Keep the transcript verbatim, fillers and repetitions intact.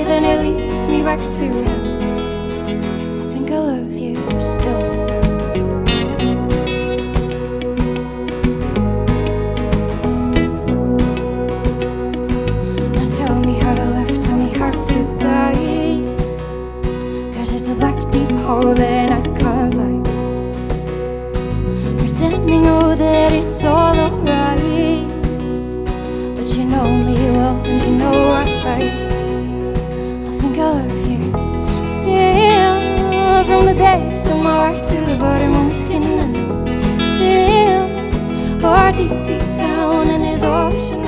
then it leads me back to him. I think I love you still. Now tell me how to live, tell me how to die, 'cause it's a black deep hole that I can't light, pretending oh that it's all alright. But you know me well and you know I right. I think I love you still, from the depths of my heart to the bottom of my skin. And it's still, or deep deep down in this ocean